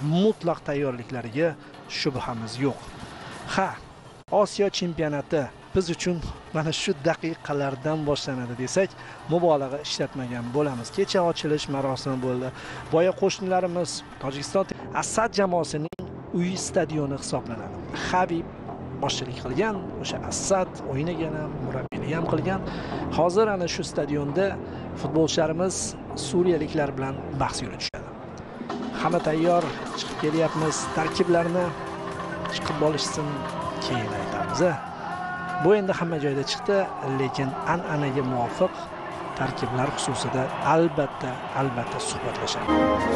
mutlaq tayyorliklariga shubhamiz yo'q. Ha, Osiyo chempionati biz uchun mana shu daqiqalardan boshlanadi desak, mubolag'a ishlatmagan bo'lamiz. Kecha ochilish marosimi bo'ldi. Boya qo'shnilarimiz Tojikiston Asad jamoasining uy stadioni hisoblanadi. Habib boshchilik qilgan, o'sha Asad o'ynagan ham, murabbiylik ham qilgan. Hozir ana shu stadionda futbolchilarimiz suriyaliklar bilan bahs yuritishadi. Hamma tayyor, chiqib kelyapmiz. Tarkiblarni chiqib olishsin, keyin aytamiz. Bu endi hamma joyda chiqdi, lekin an'anaga muvofiq tarkiblar xususida albatta suhbatlashamiz.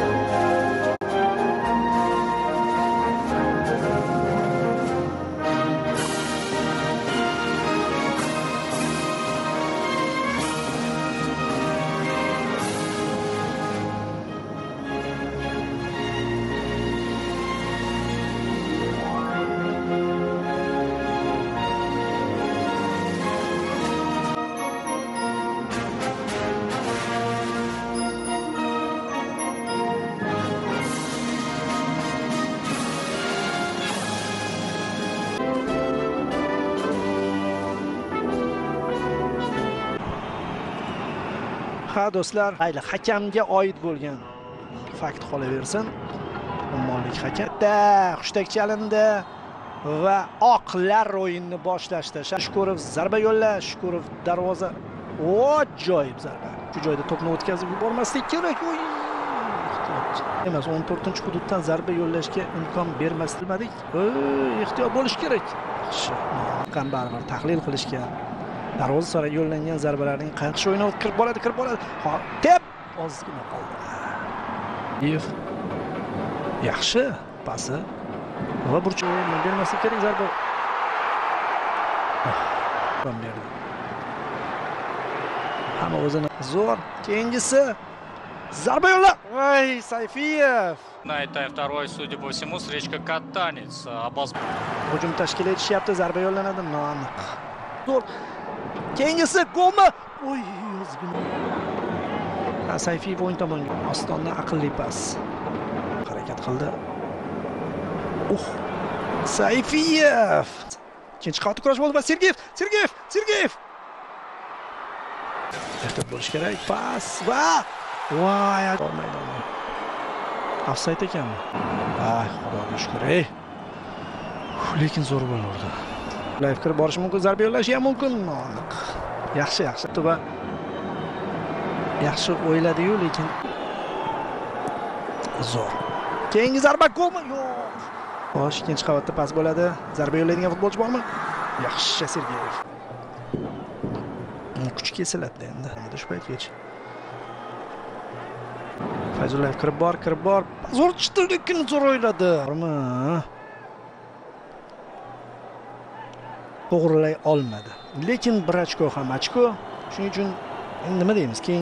Ha do'stlar, mayli hakamga oid bo'lgan fakt qolaversin. Ummonlik hakamda hushtak chalindi va oqlar o'yinni boshlashdi. Shukurov zarba yo'llash, Shukurov darvoza. Ajoyib zarba. Shu joyda to'pni o'tkazib yubormaslik kerak. Emas, 14-hududdan zarba yo'llashga imkon bermasdik. Ehtiyot bo'lish kerak. Yaxshi. Ham baribir tahlil qilishga darvoza sari yo'llangan zarbalarning qancha o'yinga kirib bo'ladi. Tep ozgina qoldi. Yaxshi pasi va burchakni bermaslik kerak zarba. Berdi. Hamma o'zini zo'r. Keyingisi zarba yo'lla. Voy, Sayfiyev. Найтай второй, судя по всему, встречка катанец. Hujum tashkil etishyapti, zarba yo'llanadi. Noaniq. Zo'r. Keyingisi golmi? Oy, o'zgina. Sayfiyev o'yin tomonga Ostondan aqlli pas. Harakat qildi. Sayfiyev. Ikkinchi qavat kurash bo'ldi va Sergeyev. Ehtiyot bo'lish kerak. Pas va voy, olmaydi. Ofsayd ekanmi? Ay, xudoga shukr. Lekin zo'r gol urdi. Ular kirib borish mumkin, zarba yo'llash ham mumkin. Aniq. Yaxshi. Va yaxshi o'yladi-yu, lekin zo'r. Keyingi zarba golmi? Yo'q. Xo'sh, ikkinchi qavatda pas bo'ladi. Zarba yo'llaydigan futbolchi bormi? Yaxshi, Sergeyev. Kuch kesiladi endi. Shu paytgacha. Fayzullayev kirib bor. Zo'r chiqdi, lekin zo'r o'yladi. Bormi? To'g'rilay olmadi. Lekin bir ochko ham ochko. Shuning uchun nima deymiz?